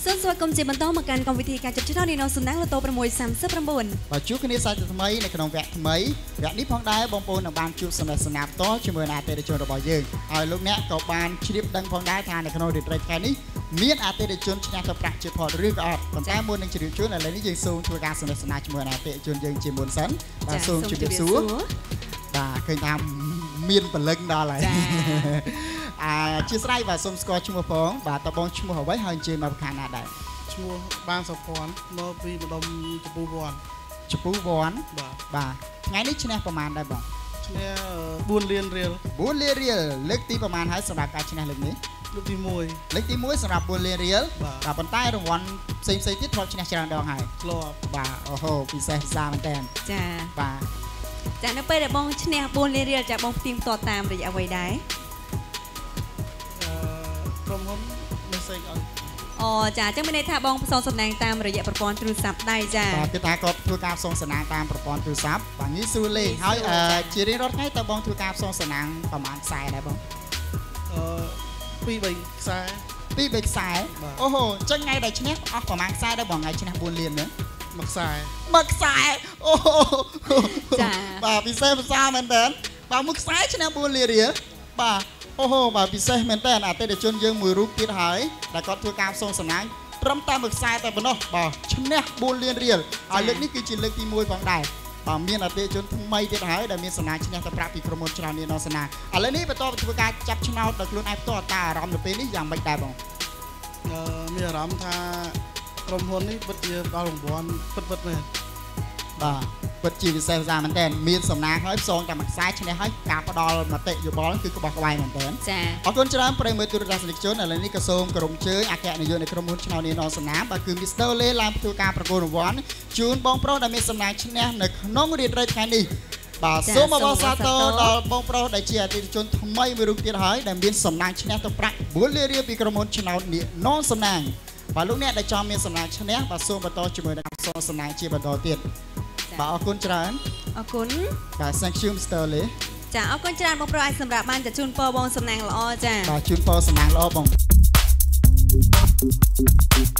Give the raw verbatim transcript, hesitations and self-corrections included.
សូមស្វាគមន៍ជាបន្តមកកាន់កម្មវិធីការជិតឆ្នោតនៃនរសំណាងលូតូប្រមួយសាំសិបប្រាំបួនបាទជួបគ្នាសាច់ថ្មីនៅក្នុងវគ្គថ្មីវគ្គនេះផងដែរបងប្អូននឹងបានជួបសំណេះសំណាលផ្ទាល់ជាមួយនឹងអតិថិជនរបស់យើងហើយលោកអ្នកក៏បានជ្រាបដឹងផងដែរថានៅក្នុងរាត្រីថ្ងៃនេះមានអតិថិជនឈ្នះទៅប្រាក់ជាផលឬក៏អត់ប៉ុន្តែមុននឹងជ្រាបជូនឥឡូវនេះយើងសូមធ្វើការសំណេះសំណាលជាមួយនឹងអតិថិជនយើងជាមុនសិនបាទសូមជម្រាបសួរបាទឃើញថាមានពលឹងដល់ហើយអាជាស្រ័យបាទសូមស្គាល់ឈ្មោះផងបាទតើបងឈ្មោះអ្វីហើយអញ្ជើញមកខាងណាដែរឈ្មោះបានសុភ័ណ្ឌមកពីម្ដុំចពូវ័នចពូវ័នបាទបាទថ្ងៃនេះឈ្នះប្រមាណដែរបងឈ្នះបួនលានរៀលបួនលានរៀលលើកទីប្រមាណហើយសម្រាប់ការឈ្នះលើកនេះលើកទីមួយលើកទីមួយសម្រាប់បួនលានរៀលបាទប៉ុន្តែរង្វាន់ផ្សេងផ្សេងទៀតធ្លាប់ឈ្នះច្រើនដងហើយធ្លាប់បាទអូហូពិសេសពិសាមែនតើចាបាទចានៅពេលដែលបងឈ្នះបួនលានរៀលចាបងផ្ទៀងផ្ទាត់តាមរយៈអ្វីដែរអឺក្រុមហ៊ុនមេសេចឲ្យអូចាអញ្ចឹងមានន័យថាបងផ្សងសំណាងតាមរយៈប្រព័ន្ធទូរស័ព្ទដែរចាបាទគឺថាគាត់ធ្វើការផ្សងសំណាងតាមប្រព័ន្ធទូរស័ព្ទបាទងាយស្រួលលេងហើយជារៀងរាល់ថ្ងៃតើបងធ្វើការផ្សងសំណាងប្រហែលខ្សែដែរបងអឺពីរបីខ្សែពីរបីខ្សែអូហូអញ្ចឹងថ្ងៃដែលឈ្នះអស់ប្រហែលខ្សែដែរបងថ្ងៃឈ្នះបួនលានហ្នឹងមួយខ្សែមួយខ្សែអូចាបាទពិសេសភាសាមែនតើបាទមួយខ្សែឈ្នះបួនលានរៀលបាទអូហូបាទពិសេសមែនតើអតិថិជនយើងមួយរូបទៀតហើយដែលគាត់ធ្វើការផ្សងសំណាងត្រឹមតែមួយខ្សែតែប៉ុណ្ណោះបាទឈ្នះបួនលានរៀលហើយលើកនេះគឺជាលើកទីមួយផងដែរបាទមានអតិថិជនថ្មីទៀតហើយដែលមានសំណាងឈ្នះទៅប្រាក់ពីក្រុមហ៊ុនច្រើននាងសនាឥឡូវនេះបន្តធ្វើការចាប់ឆ្នោតដល់ខ្លួនឯងផ្ទាល់តើអារម្មណ៍នៅពេលនេះយ៉ាងម៉េចដែរបងអឺមានអារម្មណ៍ថាក្រុមហ៊ុននេះពិតជាដល់រង្វាន់ពិតពិតមែនបាទពិតជាពិសេសភាសាមែនតើមានសំណាងហើយផ្សងតែមួយខ្សែឈ្នះហើយការផ្ដល់មតិយោបល់គឺក្បោះក្បាយមែនតើចាអរគុណច្រើនប្រិយមិត្តទូរទស្សនិកជនឥឡូវនេះក៏សូមគោរពអញ្ជើញអគ្គនាយកនៃក្រុមហ៊ុនឆ្នោតនាងសនាបាទគឺ មីស្ទ័រ លេឡើងធ្វើការប្រកួតរង្វាន់ជូនបងប្រុសដែលមានសំណាងឈ្នះនៅក្នុងរាត្រីថ្ងៃនេះបាទសូមអបអរសាទរដល់បងប្រុសដែលជាអតិថិជនថ្មីមួយរូបទៀតហើយដែលមានសំណាងឈ្នះទៅប្រាក់បួនលានរៀលពីក្រុមហ៊ុនឆ្នោតនាងសនាបាទលោកអ្នកដែលចង់មានសំណាងឈ្នះបាទសូមបន្តជាមួយនឹងផ្សងសំណាងជាបន្តទៀតបាទអរគុណច្រើនអរគុណបាទ thank you មីស្ទ័រ លេចាអរគុណច្រើនបងប្រុសអាចសម្រាប់បានជូនពរបងសំណាងល្អចាបាទជូនពរសំណាងល្អបង